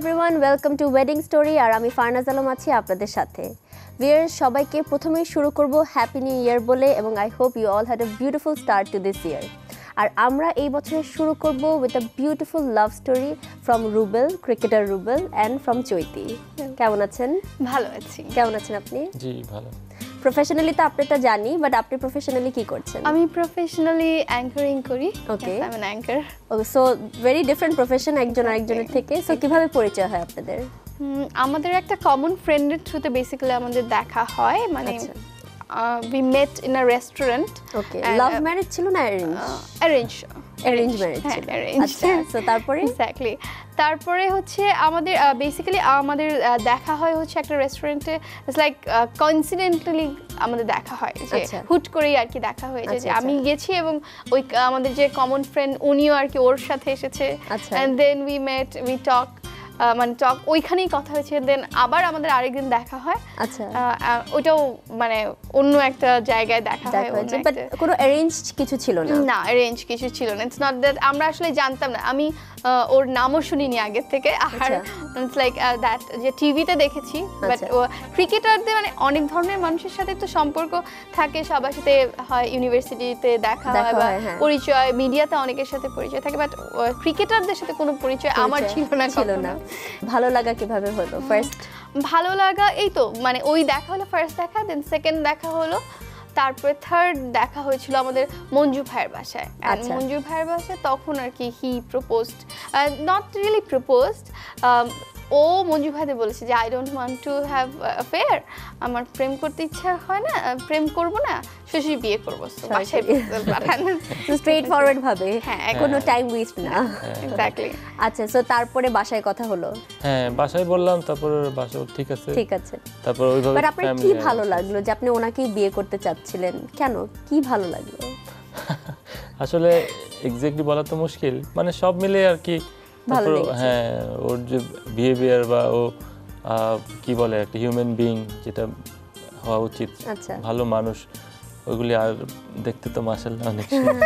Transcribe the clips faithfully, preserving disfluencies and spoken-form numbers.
Everyone, welcome to wedding story. আর আমি ফারনাজ আলম আছি আপনাদের সাথে। ভিউয়ার্স, সবাইকে প্রথমেই শুরু করব হ্যাপি নিউ ইয়ার বলে, এবং I hope you all had a beautiful start to this year. আর আমরা এই বছরে শুরু করব with a beautiful love story from Rubel, cricketer Rubel, and from Chaiti. কেমন আছেন? ভালো আছি। কেমন আছেন আপনি? জি ভালো। প্রফেশনালি তো আপনারটা জানি, বাট আপনি প্রফেশনালি কি করছেন? আমি প্রফেশনালি অ্যাঙ্কারিং করি। Okay, I am an anchor. Okay, so very different profession একজন আরেকজনের থেকে। সো কিভাবে পরিচয় হয় আপনাদের? আমাদের একটা কমন ফ্রেন্ডের থ্রুতে বেসিক্যালি আমাদের দেখা হয়, মানে we met in a restaurant. Okay, love marriage ছিল না অ্যারেঞ্জ? অ্যারেঞ্জ অ্যারেঞ্জ ম্যারেজ ছিল। আচ্ছা, সো তারপরে এক্স্যাক্টলি তারপরে হচ্ছে আমাদের বেসিক্যালি আমাদের দেখা হয় হচ্ছে একটা রেস্টুরেন্টে। ইটস লাইক কোইন্সিডেন্টালি আমাদের দেখা হয়, যে হুট করেই আর কি দেখা হয়েছে, যে আমি গেছি এবং ওই আমাদের যে কমন ফ্রেন্ড উনিও আর কি ওর সাথে এসেছে, and then we met we talk, মানে টক ওইখানেই কথা হয়েছে। দেন আবার আমাদের আরেকদিন দেখা হয়। আচ্ছা, ওইটাও মানে অন্য একটা জায়গায় দেখা হয়, বাট কোনো অ্যারেঞ্জ কিছু ছিল না? না, অ্যারেঞ্জ কিছু ছিল না। ইটস নট দ্যাট আমরা আসলে জানতাম না, আমি ওর নামও শুনিনি আগের থেকে। আর ইটস লাইক দ্যাট যে টিভিতে দেখেছি, বাট ক্রিকেটারদের মানে অনেক ধরনের মানুষের সাথে তো সম্পর্ক থাকে, সবার সাথে হয়, ইউনিভার্সিটিতে দেখা হয় বা পরিচয়, মিডিয়াতে অনেকের সাথে পরিচয় থাকে, বাট ক্রিকেটারদের সাথে কোনো পরিচয় আমার ছিল না। ছিল না। ভালো লাগা কিভাবে হলো? ফার্স্ট ভালো লাগা এই তো মানে ওই দেখা হলো, ফার্স্ট দেখা, দেন সেকেন্ড দেখা হলো, তারপরে থার্ড দেখা হয়েছিল আমাদের মঞ্জু ভাইয়ের বাসায়। মঞ্জু ভাইয়ের বাসায় তখন আর কি he proposed, not really proposed, ও মঞ্জু ভাইদের বলেছে যে I don't want to have affair, আমার প্রেম করতে ইচ্ছা হয় না, প্রেম করব না, শ্বশুর বিয়ে করবো। স্ট্রেট ফরওয়ার্ড ভাবে, হ্যাঁ, কোনো টাইম ওয়েস্ট না। এক্স্যাক্টলি। আচ্ছা, সো তারপরে বাসায় কথা হলো? হ্যাঁ, বাসায় বললাম, তারপর বাসা ঠিক আছে ঠিক আছে। তারপর ওইভাবে। বাট আপনার কি ভালো লাগলো যে আপনি ওনাকেই বিয়ে করতে চাচ্ছিলেন? কেন, কি ভালো লাগলো? আসলে এক্স্যাক্টলি বলা তো মুশকিল, মানে সব মিলে আর কি। ভালো হ্যাঁ, ওর যে বিহেভিয়ার বা ও কি বলে একটা হিউম্যান বিইং যেটা হওয়া উচিত, ভালো মানুষ, ওইগুলি আর দেখতে তো মাশাআল্লাহ অনেক সুন্দর।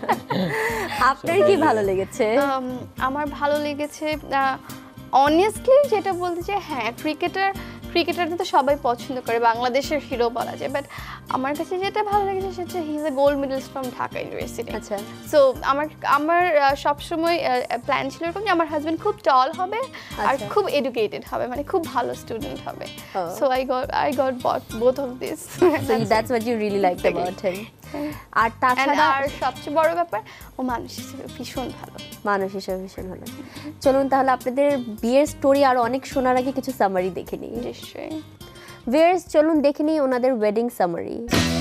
আপনার কি ভালো লেগেছে? আমার ভালো লেগেছে অনেস্টলি যেটা বলতে চাই, হ্যাঁ ক্রিকেটার ক্রিকেটারদের তো সবাই পছন্দ করে, বাংলাদেশের হিরো বলা যায়, বাট আমার কাছে যেটা ভালো লেগেছে সেটা he is a gold medalist from Dhaka university. আচ্ছা, সো আমার আমার সবসময় প্ল্যান ছিল এরকম যে আমার হাজব্যান্ড খুব টল হবে আর খুব এডুকেটেড হবে, মানে খুব ভালো স্টুডেন্ট হবে। So I got I got both of this. So that's what you really liked about him. আর তাছাড়া আর সবচেয়ে বড় ব্যাপার, ও মানুষ হিসেবে ভীষণ ভালো। মানুষ হিসেবে ভীষণ ভালো। চলুন তাহলে আপনাদের বিয়ের স্টোরি আরো অনেক শোনার আগে কিছু সামারি দেখে নিই। নিশ্চয়ই। ভিউয়ার্স, চলুন দেখে নিই ওনাদের ওয়েডিং সামারি।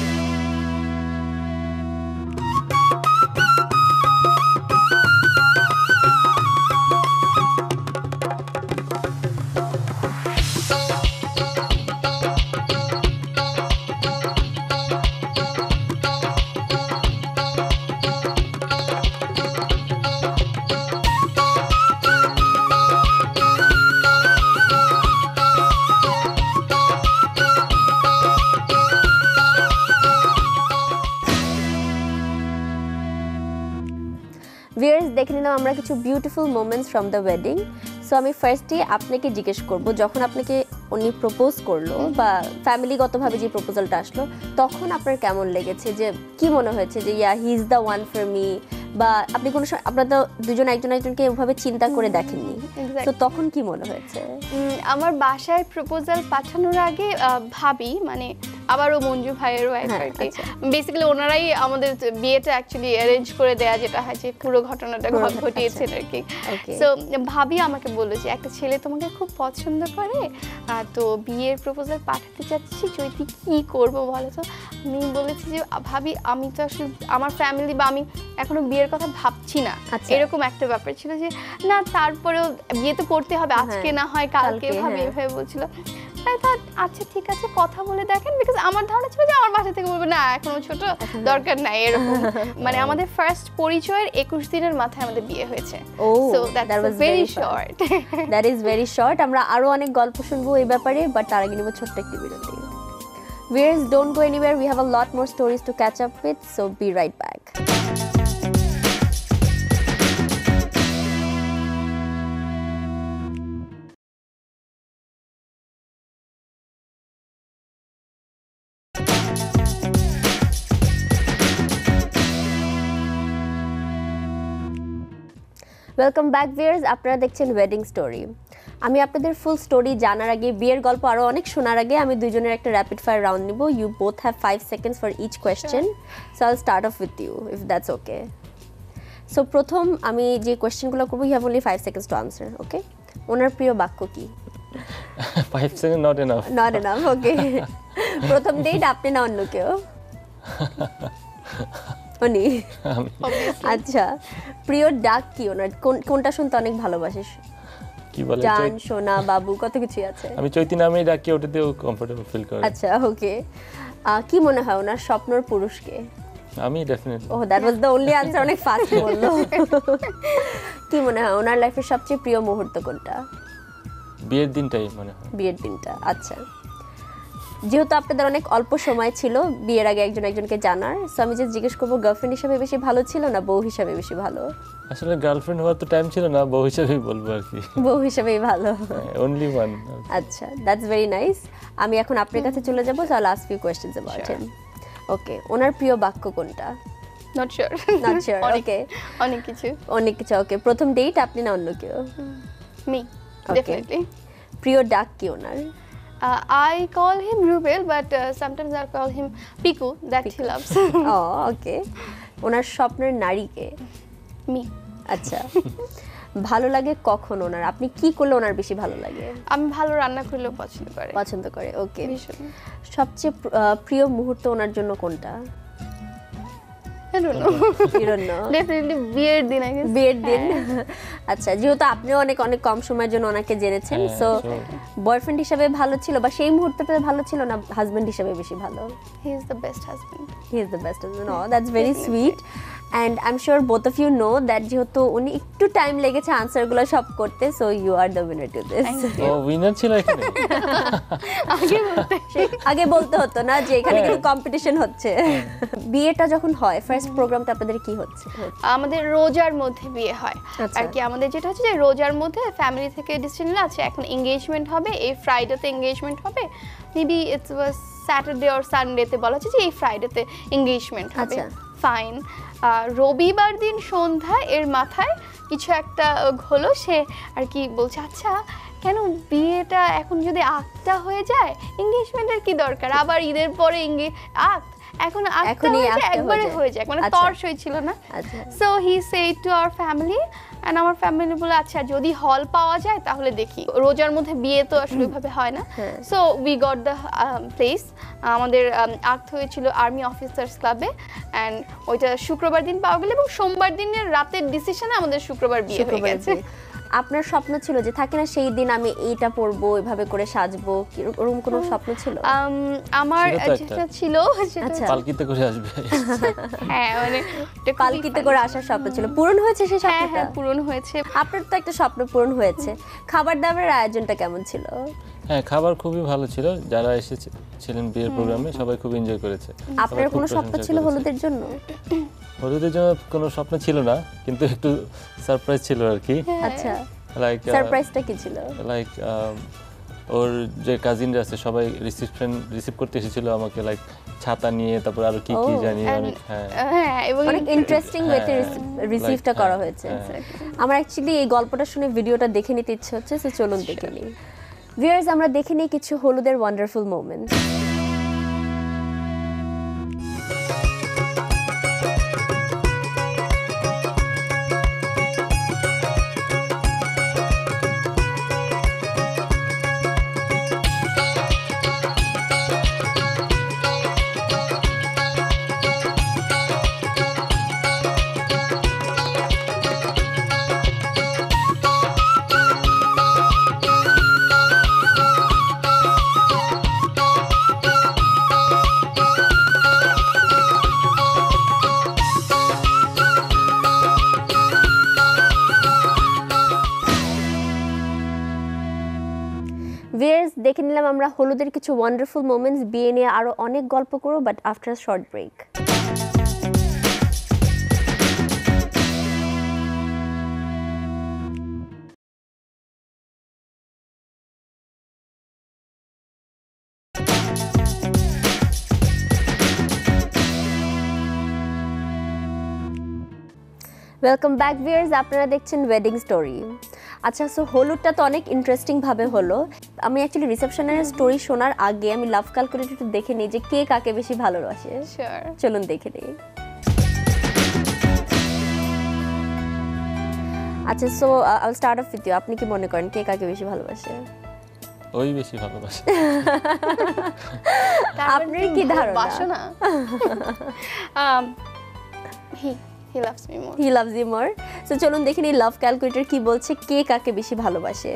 ভিউয়ার্স, দেখে নিলাম আমরা কিছু beautiful moments from the wedding. So আমি ফার্স্টে আপনাকে জিজ্ঞেস করব, যখন আপনাকে উনি প্রপোজ করলো বা ফ্যামিলিগতভাবে যে প্রপোজালটা আসলো, তখন আপনার কেমন লেগেছে? যে কি মনে হয়েছে যে yeah he is the one for me, বা আপনি কোনো সময় আপনারা তো দুজন একজন একজনকে ওভাবে চিন্তা করে দেখেননি, তো তখন কি মনে হয়েছে? আমার বাসায় প্রপোজাল পাঠানোর আগে ভাবি, মানে আবারও মঞ্জু ভাইয়ের ওয়াইফ আর কি, বেসিক্যালি ওনারাই আমাদের বিয়েটা অ্যাকচুয়ালি অ্যারেঞ্জ করে দেয়া, যেটা হয় যে পুরো ঘটনাটা ঘটিয়েছেন আর কি। সো ভাবি আমাকে বললো যে একটা ছেলে তোমাকে খুব পছন্দ করে, তো বিয়ের প্রপোজাল পাঠাতে চাচ্ছি, চৈতি কি করবো বলো তো? আমি বলেছি যে ভাবি আমি তো আসলে আমার ফ্যামিলি বা আমি এখনো বিয়ের কথা ভাবছি না, এরকম একটা ব্যাপার ছিল, যে না তারপরেও বিয়ে তো করতে হবে, আজকে না হয় কালকে, ভাবে এভাবে বলছিল। আচ্ছা ঠিক আছে, কথা বলে দেখেন, বিকজ আমার ধারণা ছিল যে আমার বাসা থেকে বলবে না এখনো ছোট, দরকার নাই এরকম। মানে আমাদের ফার্স্ট পরিচয়ের একুশ দিনের মাথায় আমাদের বিয়ে হয়েছে। So that was very short. That is very short. আমরা আরো অনেক গল্প শুনবো এই ব্যাপারে, বাট তার আগে নিব ছোট্ট একটি বিরতি। Viewers, don't go anywhere. We have a lot more stories to catch up with, so be right back. Welcome back viewers, আপনারা দেখছেন ওয়েডিং স্টোরি। আমি আপনাদের ফুল স্টোরি জানার আগে, বিয়ের গল্প আরও অনেক শোনার আগে আমি দুইজনের একটা র্যাপিড ফায়ার রাউন্ড নিব। You both have five seconds for each question, so I'll start off with you if that's okay. So প্রথম আমি যে কোয়েশ্চেনগুলো করবো, you have only five seconds to answer, okay? ওনার প্রিয় বাক্য কি? Five second not enough. Not enough, okay. প্রথম ডেট আপনি না অন্য কেউ? উনি। আচ্ছা, প্রিয় ডাক কি ওনার? কোনটা শুনতে অনেক ভালোবাসে? কি বলে? জান, সোনা, বাবু, কত কিছু আছে। আমি চৈতি নামেই ডাকি, ওটাতেও কমফোর্টেবল ফিল করি। আচ্ছা, ওকে। কি মনে হয় ওনার স্বপ্নের পুরুষকে? আমি definitely. Oh, that was the only answer, অনেক ফাস্ট বললো। কি মনে হয় ওনার লাইফের সবচেয়ে প্রিয় মুহূর্ত কোনটা? বিয়ের দিনটাই মনে হয়। বিয়ের দিনটা, আচ্ছা। যেহেতু আপনাদের অনেক অল্প সময় ছিল বিয়ের আগে একজন একজনকে জানার, সো আমি যে জিজ্ঞেস করবো, গার্লফ্রেন্ড হিসাবে বেশি ভালো ছিল না বউ হিসাবে বেশি ভালো? আসলে গার্লফ্রেন্ড হওয়ার তো টাইম ছিল না, বউ হিসাবেই বলবো আর কি। বউ হিসাবেই ভালো, অনলি ওয়ান। আচ্ছা, দ্যাটস ভেরি নাইস। আমি এখন আপনার কাছে চলে যাবো, so last few questions about him. Okay, ওনার প্রিয় বাক্য কোনটা? Not sure. Not sure, okay. অনেক কিছু। অনেক কিছু, ওকে। প্রথম ডেট আপনি না অন্য কেউ? Me, definitely. প্রিয় ডাক কি ওনার? Uh, I call him Rubel, but uh, sometimes I call him Piku, that Piku. He loves. Oh, okay. ওনার স্বপ্নের নারীকে? মি। আচ্ছা, ভালো লাগে কখন ওনার? আপনি কি করলে ওনার বেশি ভালো লাগে? আমি ভালো রান্না করলেও পছন্দ করে। পছন্দ করে, ওকে। সবচেয়ে প্রিয় মুহূর্ত ওনার জন্য কোনটা? I don't know. You don't know. Definitely বিয়ের দিন, I guess. বিয়ের দিন, আচ্ছা। যেহেতু আপনিও অনেক অনেক কম সময়ের জন্য ওনাকে জেনেছেন, সো বয়ফ্রেন্ড হিসেবে ভালো ছিল বা সেই মুহূর্তটা ভালো ছিল না হাজবেন্ড হিসেবে বেশি ভালো? He is the best husband. He is the best husband. Oh, that's very sweet. And I'm sure both of you know that যেহেতু উনি একটু টাইম লেগেছে আনসারগুলো সব করতে, so you are the winner to this. ও উইনার ছিল এখানে? আগে বলতে আগে বলতে হতো না যে এখানে কিন্তু কম্পিটিশন হচ্ছে। বিয়েটা যখন হয়, ফার্স্ট প্রোগ্রামটা আপনাদের কি হচ্ছে? আমাদের রোজার মধ্যে বিয়ে হয় আর কি। আমাদের যেটা হচ্ছে যে রোজার মধ্যে ফ্যামিলি থেকে ডিসিশন নিল, আছে এখন এঙ্গেজমেন্ট হবে, এই ফ্রাইডেতে এঙ্গেজমেন্ট হবে। Maybe it's was Saturday or সানডেতে বলা হচ্ছে যে এই ফ্রাইডেতে এঙ্গেজমেন্ট হবে। ফাইন। রবিবার দিন সন্ধ্যায় এর মাথায় কিছু একটা হলো, সে আর কি বলছে, আচ্ছা কেন বিয়েটা এখন যদি আটটা হয়ে যায়, এঙ্গেজমেন্টের কি দরকার, আবার ঈদের পরে এঙ্গে আট এখন একবারে হয়ে যায়, মানে তর সই ছিল না। So he said to our family, and আমার ফ্যামিলি বলে আচ্ছা যদি হল পাওয়া যায় তাহলে দেখি। রোজার মধ্যে বিয়ে তো আসলে ওইভাবে হয় না। So we got the place. আমাদের আর্ট হয়েছিল আর্মি অফিসার্স ক্লাবে, অ্যান্ড ওইটা শুক্রবার দিন পাওয়া গেল এবং সোমবার দিনের রাতের ডিসিশনে আমাদের শুক্রবার বিয়ে হয়ে গেছে। আপনার স্বপ্ন ছিল যে থাকে না সেই দিন আমি এইটা পরবো, এভাবে করে সাজবো, এরকম কোনো স্বপ্ন ছিল? আমার যেটা ছিল আচ্ছা পালকিতে করে আসবে। হ্যাঁ, মানে পালকিতে করে আসার স্বপ্ন ছিল, পূরণ হয়েছে সেই স্বপ্নটা? হ্যাঁ, পূরণ হয়েছে। আপনার তো একটা স্বপ্ন পূরণ হয়েছে। খাবার দাবারের আয়োজনটা কেমন ছিল? হ্যাঁ, খাবার খুবই ভালো ছিল, যারা এসেছিলেন বিয়ের প্রোগ্রামে সবাই খুব এনজয় করেছে। আপনার কোনো স্বপ্ন ছিল হলুদের জন্য? হলুদের জন্য কোনো স্বপ্ন ছিল না, কিন্তু একটু সারপ্রাইজ ছিল আর কি। আচ্ছা, লাইক সারপ্রাইজটা কি ছিল? লাইক ওর যে কাজিনরা আছে সবাই রিসিপশন রিসিভ করতে এসেছিল আমাকে, লাইক ছাতা নিয়ে, তারপর আরো কি কি জানি অনেক। হ্যাঁ, এবং অনেক ইন্টারেস্টিং ওয়েতে রিসিভটা করা হয়েছে। আমার অ্যাকচুয়ালি এই গল্পটা শুনে ভিডিওটা দেখে নিতে ইচ্ছে হচ্ছে, সো চলুন দেখে নিই। ভিউয়ার্স, আমরা দেখে নিই কিছু হলুদের ওয়ান্ডারফুল মোমেন্টস। ভিউয়ার্স, দেখে নিলাম আমরা হলুদের কিছু ওয়ান্ডারফুল মোমেন্টস। বিয়ে নিয়ে আরো অনেক গল্প করব, but after short break. Welcome back viewers, আপনারা দেখছেন ওয়েডিং স্টোরি। আচ্ছা, সো হলুদটা তো অনেক ইন্টারেস্টিং ভাবে হলো। আমি অ্যাকচুয়ালি রিসেপশনের স্টোরি শোনার আগে আমি লাভ ক্যালকুলেটর একটু দেখে নিই যে কে কাকে বেশি ভালোবাসে। শিওর, চলুন দেখে নিই। আচ্ছা, so I will start off with you. আপনি কি মনে করেন কে কাকে বেশি ভালোবাসে? ওই বেশি ভালোবাসে। আপনার কি ধারণা? বাসনা। um he he loves me more. He loves you more. So চলুন দেখে নিই লাভ ক্যালকুলেটর কি বলছে, কে কাকে বেশি ভালোবাসে।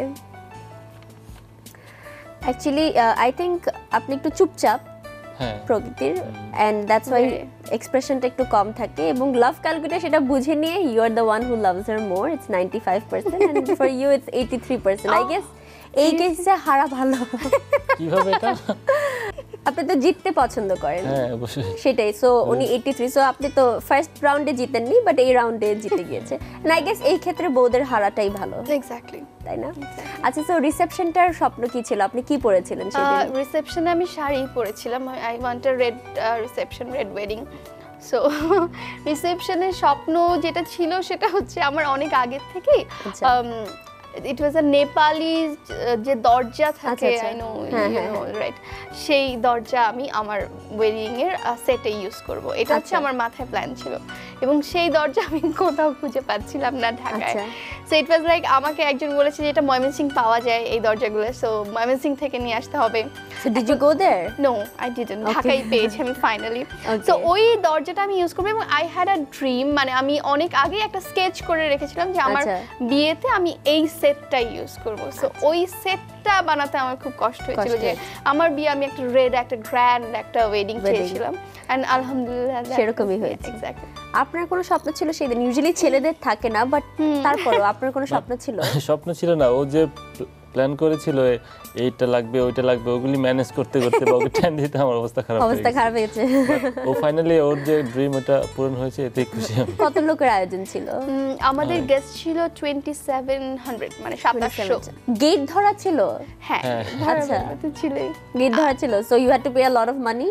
অ্যাকচুয়ালি আই থিংক আপনি একটু চুপচাপ হ্যাঁ প্রকৃতির, এন্ড দ্যাটস ওয়াই এক্সপ্রেশনটা একটু কম থাকে, এবং লাভ ক্যালকুলেটর সেটা বুঝে নিয়ে you are the one who loves her more, it's ninety five percent and for you it's eighty three percent. I guess এই কেসে হারা ভালো। কিভাবে এটা? আপনি তো জিততে পছন্দ করেন। হ্যাঁ অবশ্যই সেটাই। সো উনি এইটি থ্রি, সো আপনি তো ফার্স্ট রাউন্ডে জিতেননি, বাট এই রাউন্ডে জিতে গিয়েছে। আই গেস এই ক্ষেত্রে বউদের হারাটাই ভালো, এক্স্যাক্টলি, তাই না? আচ্ছা, সো রিসেপশনটার স্বপ্ন কি ছিল? আপনি কি পরেছিলেন সেদিন? রিসেপশনে আমি শাড়ি পরেছিলাম। I want a red reception, red wedding. So রিসেপশনের স্বপ্ন যেটা ছিল সেটা হচ্ছে আমার অনেক আগের থেকেই। ইট ওয়াজ আ নেপালি যে দরজা থাকে, I know you know right, সেই দরজা আমি আমার ওয়েডিং এর সেটে ইউজ করব, এটা হচ্ছে আমার মাথায় প্ল্যান ছিল। এবং সেই দরজা আমি কোথাও খুঁজে পাচ্ছিলাম না ঢাকায়। সো ইট ওয়াজ লাইক আমাকে একজন বলেছে যে এটা ময়মনসিং পাওয়া যায় এই দরজাগুলো, সো ময়মনসিং থেকে নিয়ে আসতে হবে। So did you go there? No, I didn't. ঢাকায় পেয়েছি আমি ফাইনালি। সো ওই দরজাটা আমি ইউজ করব, এবং আই হ্যাড আ ড্রিম, মানে আমি অনেক আগে একটা স্কেচ করে রেখেছিলাম যে আমার বিয়েতে আমি এই সেটটা ইউজ করব। সো ওই সেটটা বানাতে আমার খুব কষ্ট হয়েছিল, যে আমার বিয়ে আমি একটা রেড, একটা গ্র্যান্ড একটা ওয়েডিং চেয়েছিলাম, এন্ড আলহামদুলিল্লাহ সেরকমই হয়েছে। এক্স্যাক্টলি। আপনার কোনো স্বপ্ন ছিল সেদিন? ইউজুয়ালি ছেলেদের থাকে না, বাট তারপরও আপনার কোনো স্বপ্ন ছিল? স্বপ্ন ছিল না, ও যে প্ল্যান করেছিল এইটা লাগবে ওইটা লাগবে, ওগুলি ম্যানেজ করতে করতে বা ওকে টাইম দিতে আমার অবস্থা খারাপ হয়ে অবস্থা খারাপ হয়েছে। ও ফাইনালি ওর যে ড্রিম ওটা পূরণ হয়েছে, এতেই খুশি আমি। কত লোকের আয়োজন ছিল? আমাদের গেস্ট ছিল টোয়েন্টি সেভেন হান্ড্রেড, মানে সাতাশশো। গেট ধরা ছিল? হ্যাঁ, আচ্ছা, ছিল গেট ধরা ছিল। So you had to pay a lot of money?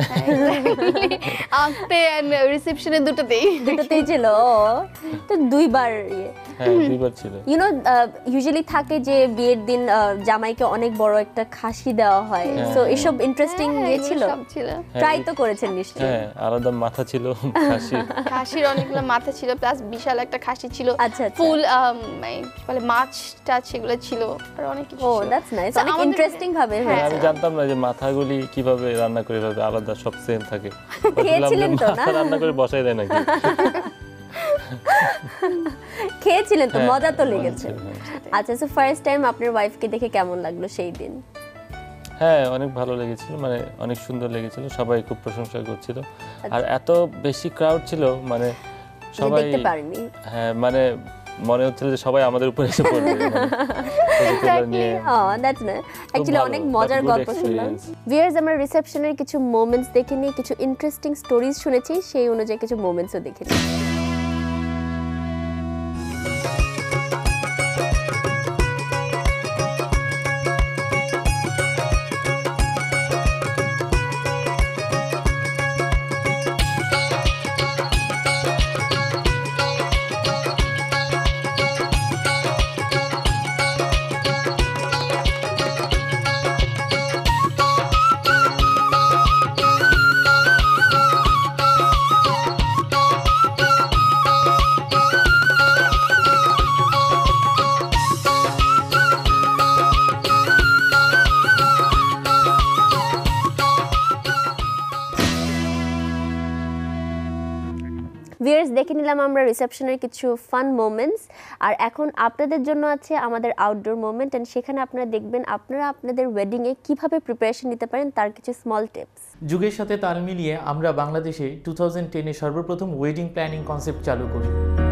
আফতে এন্ড রিসেপশনে দুটোতেই দুটোতেই ছিল। তো দুইবার ইয়ে হ্যাঁ দুইবার ছিল। ইউ নো ইউজুয়ালি থাকে যে বিয়ের দিন জামাইকে অনেক বড় একটা খাসি দেওয়া হয়, সো এসব ইন্টারেস্টিং ইয়ে ছিল। ট্রাই তো করেছেন নিশ্চয়ই? হ্যাঁ, আলাদা মাথা ছিল খাসি, খাসির অনেকগুলো মাথা ছিল, প্লাস বিশাল একটা খাসি ছিল। আচ্ছা, ফুল মানে মাছটা সেগুলো ছিল, আর অনেক কিছু। ও দ্যাটস নাইস, অনেক ইন্টারেস্টিং ভাবে হয়েছে। আমি জানতাম না যে মাথাগুলি কিভাবে রান্না করে, ভাবে আলাদা সব সেম থাকে। খেয়েছিলেন তো না? রান্না করে বসাই দেয় নাকি? খেয়েছিলেন তো, মজা তো লেগেছে। আচ্ছা, সো ফার্স্ট টাইম আপনার ওয়াইফকে দেখে কেমন লাগলো সেই দিন? হ্যাঁ অনেক ভালো লেগেছিল, মানে অনেক সুন্দর লেগেছিল, সবাই খুব প্রশংসা করছিল। আর এত বেশি ক্রাউড ছিল, মানে সবাই দেখতে পারেনি। হ্যাঁ মানে মনে হচ্ছিল যে সবাই আমাদের উপর এসে পড়বে। ও দ্যাটস নাইস, অ্যাকচুয়ালি অনেক মজার গল্প শুনলাম। ভিউয়ার্স, আমরা রিসেপশনের কিছু মোমেন্টস দেখে নিয়ে কিছু ইন্টারেস্টিং স্টোরিজ শুনেছি, সেই অনুযায়ী কিছু মোমেন্টসও দেখে নিই। ভিউয়ার্স, দেখে নিলাম আমরা রিসেপশনের কিছু ফান মোমেন্টস, আর এখন আপনাদের জন্য আছে আমাদের আউটডোর মোমেন্ট, এন্ড সেখানে আপনারা দেখবেন আপনারা আপনাদের ওয়েডিংয়ে কিভাবে প্রিপারেশন নিতে পারেন তার কিছু স্মল টিপস। যুগের সাথে তাল মিলিয়ে আমরা বাংলাদেশে টু থাউজেন্ড টেনে সর্বপ্রথম ওয়েডিং প্ল্যানিং কনসেপ্ট চালু করি।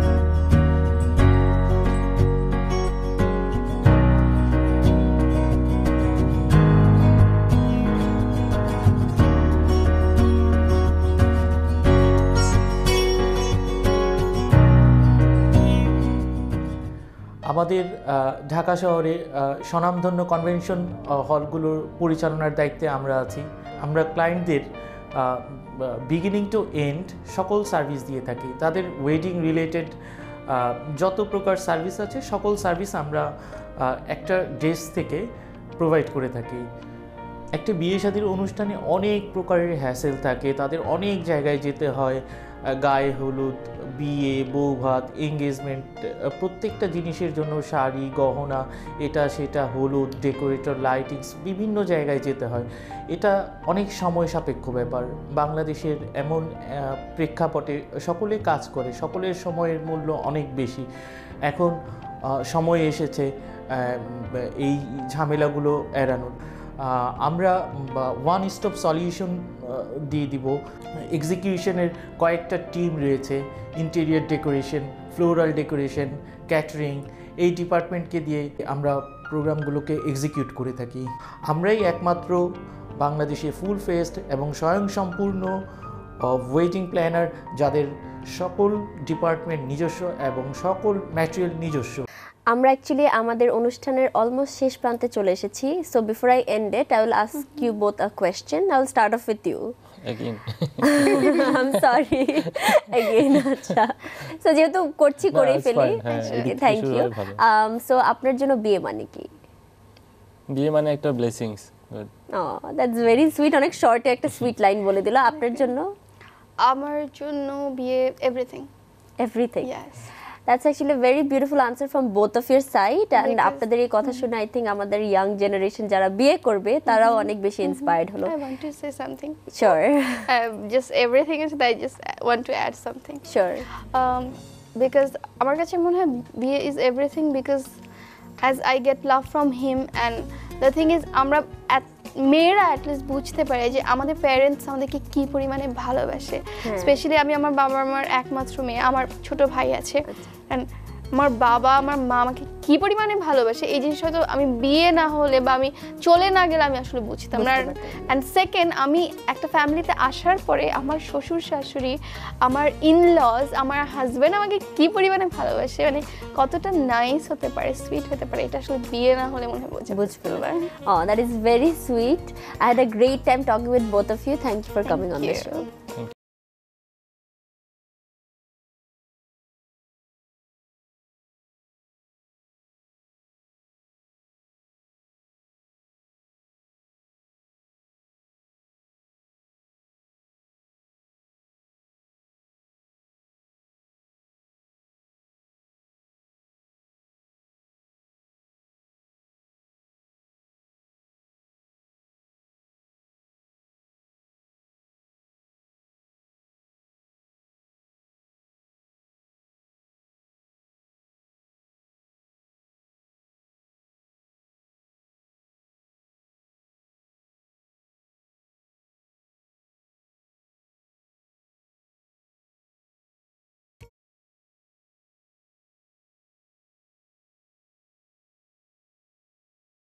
আমাদের ঢাকা শহরে স্বনামধন্য কনভেনশন হলগুলোর পরিচালনার দায়িত্বে আমরা আছি। আমরা ক্লায়েন্টদের বিগিনিং টু এন্ড সকল সার্ভিস দিয়ে থাকি। তাদের ওয়েডিং রিলেটেড যত প্রকার সার্ভিস আছে সকল সার্ভিস আমরা একটা ড্রেস থেকে প্রোভাইড করে থাকি। একটা বিয়ে শাদীর অনুষ্ঠানে অনেক প্রকারের হ্যাসেল থাকে, তাদের অনেক জায়গায় যেতে হয়, গায়ে হলুদ, বিয়ে, বৌভাত, এঙ্গেজমেন্ট, প্রত্যেকটা জিনিসের জন্য শাড়ি, গহনা, এটা সেটা, হলুদ, ডেকোরেটর, লাইটিংস, বিভিন্ন জায়গায় যেতে হয়। এটা অনেক সময় সাপেক্ষ ব্যাপার। বাংলাদেশের এমন প্রেক্ষাপটে সকলে কাজ করে, সকলের সময়ের মূল্য অনেক বেশি। এখন সময় এসেছে এই ঝামেলাগুলো এড়ানোর। আমরা ওয়ান স্টপ সলিউশন দিয়ে দিব। এক্সিকিউশনের কয়েকটা টিম রয়েছে, interior decoration, floral decoration, catering, এই ডিপার্টমেন্টকে দিয়ে আমরা প্রোগ্রামগুলোকে এক্সিকিউট করে থাকি। আমরাই একমাত্র বাংলাদেশে ফুল ফেস্ট এবং স্বয়ংসম্পূর্ণ ওয়েডিং প্ল্যানার যাদের সকল ডিপার্টমেন্ট নিজস্ব এবং সকল ম্যাটেরিয়াল নিজস্ব। আমরা অ্যাকচুয়ালি আমাদের অনুষ্ঠানের অলমোস্ট শেষ প্রান্তে চলে এসেছি। So before I end it, I will ask you both a question. I will start off with you. Again. I'm sorry. Again, আচ্ছা। সো যেহেতু করছি করেই ফেলি। Thank you. সো আপনার জন্য বিয়ে মানে কি? বিয়ে মানে একটা blessings. Oh, that's very sweet. অনেক শর্টে একটা সুইট লাইন বলে দিল। আপনার জন্য? আমার জন্য বিয়ে everything. Everything. Yes. That's actually a very beautiful answer from both of your side, and আপনাদের এই কথা শুনে I think আমাদের young generation যারা বিয়ে করবে তারাও অনেক বেশি inspired হলো। I want to say something. Sure. Uh, just everything is that I just want to add something. Sure. Um, because আমার কাছে মনে হয় বিয়ে is everything because as I get love from him, and the thing is আমরা at মেয়েরা at least বুঝতে পারে যে আমাদের প্যারেন্টস আমাদেরকে কী পরিমাণে ভালোবাসে। স্পেশালি আমি আমার বাবা আমার একমাত্র মেয়ে, আমার ছোট ভাই আছে, অ্যান্ড আমার বাবা আমার মা আমাকে কী পরিমাণে ভালোবাসে এই জিনিসটা হয়তো আমি বিয়ে না হলে বা আমি চলে না গেলে আমি আসলে বুঝতাম না। অ্যান্ড সেকেন্ড, আমি একটা ফ্যামিলিতে আসার পরে আমার শ্বশুর শাশুড়ি, আমার ইনলজ, আমার হাজব্যান্ড আমাকে কী পরিমাণে ভালোবাসে, মানে কতটা নাইস হতে পারে, সুইট হতে পারে, এটা আসলে বিয়ে না হলে মনে হয় বোঝা বুঝতে পারবে। Oh, that is very sweet. I had a great time talking with both of you. Thank you for coming on the show.